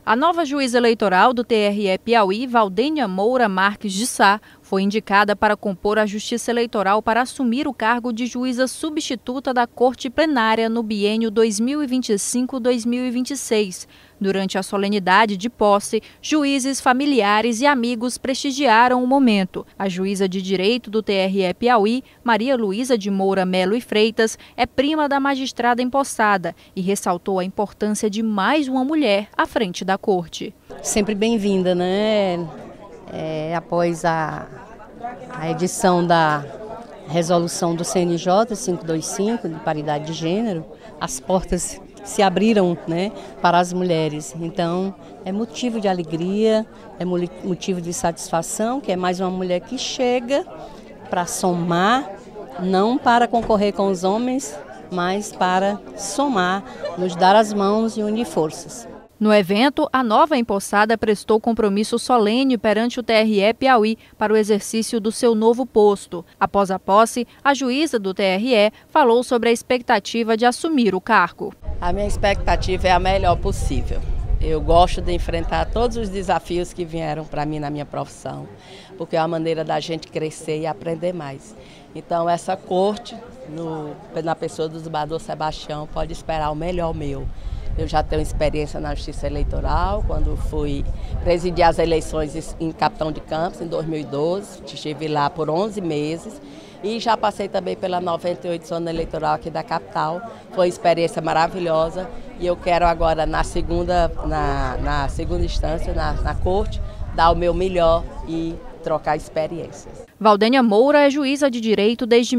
A nova juíza eleitoral do TRE Piauí, Valdênia Moura Marques de Sá, foi indicada para compor a Justiça Eleitoral para assumir o cargo de juíza substituta da Corte Plenária no biênio 2025-2026. Durante a solenidade de posse, juízes, familiares e amigos prestigiaram o momento. A juíza de direito do TRE Piauí, Maria Luísa de Moura Melo e Freitas, é prima da magistrada empossada e ressaltou a importância de mais uma mulher à frente da corte. Sempre bem-vinda, né? Após a edição da resolução do CNJ 525, de paridade de gênero, as portas se abriram, né, para as mulheres. Então, é motivo de alegria, é motivo de satisfação, que é mais uma mulher que chega para somar, não para concorrer com os homens, mas para somar, nos dar as mãos e unir forças. No evento, a nova empossada prestou compromisso solene perante o TRE Piauí para o exercício do seu novo posto. Após a posse, a juíza do TRE falou sobre a expectativa de assumir o cargo. A minha expectativa é a melhor possível. Eu gosto de enfrentar todos os desafios que vieram para mim na minha profissão, porque é a maneira da gente crescer e aprender mais. Então, essa corte, na pessoa do desembargador Sebastião, pode esperar o melhor meu. Eu já tenho experiência na Justiça Eleitoral, quando fui presidir as eleições em Capitão de Campos, em 2012. Estive lá por 11 meses e já passei também pela 98 Zona Eleitoral aqui da capital. Foi uma experiência maravilhosa e eu quero agora, na segunda instância, na corte, dar o meu melhor e trocar experiências. Valdênia Moura é juíza de direito desde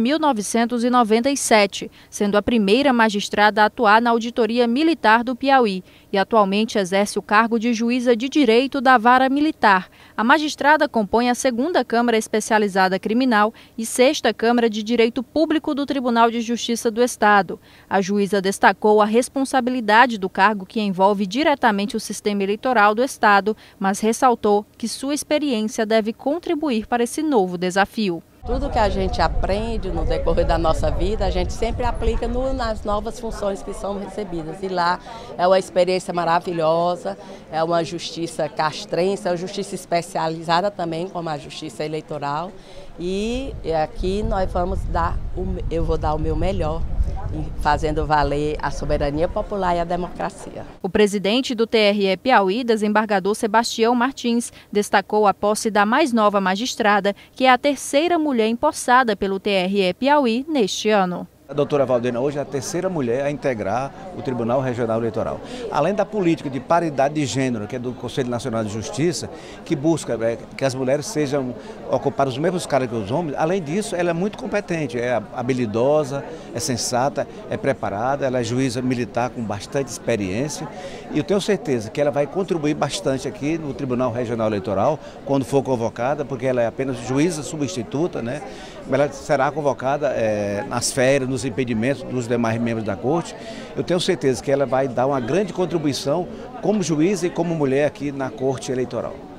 1997, sendo a primeira magistrada a atuar na Auditoria Militar do Piauí e atualmente exerce o cargo de juíza de direito da Vara Militar. A magistrada compõe a 2ª Câmara Especializada Criminal e 6ª Câmara de Direito Público do Tribunal de Justiça do Estado. A juíza destacou a responsabilidade do cargo que envolve diretamente o sistema eleitoral do Estado, mas ressaltou que sua experiência deve contribuir para esse novo desafio. Tudo que a gente aprende no decorrer da nossa vida, a gente sempre aplica nas novas funções que são recebidas. E lá é uma experiência maravilhosa, é uma justiça castrense, é uma justiça especializada também, como a justiça eleitoral. E aqui eu vou dar o meu melhor, fazendo valer a soberania popular e a democracia. O presidente do TRE Piauí, desembargador Sebastião Martins, destacou a posse da mais nova magistrada, que é a 3ª mulher empossada pelo TRE Piauí neste ano. A doutora Valdênia hoje é a 3ª mulher a integrar o Tribunal Regional Eleitoral. Além da política de paridade de gênero, que é do Conselho Nacional de Justiça, que busca que as mulheres sejam ocupadas os mesmos cargos que os homens, além disso, ela é muito competente, é habilidosa, é sensata, é preparada, ela é juíza militar com bastante experiência e eu tenho certeza que ela vai contribuir bastante aqui no Tribunal Regional Eleitoral, quando for convocada, porque ela é apenas juíza substituta, né? Ela será convocada nas férias, nos impedimentos dos demais membros da corte. Eu tenho certeza que ela vai dar uma grande contribuição como juíza e como mulher aqui na corte eleitoral.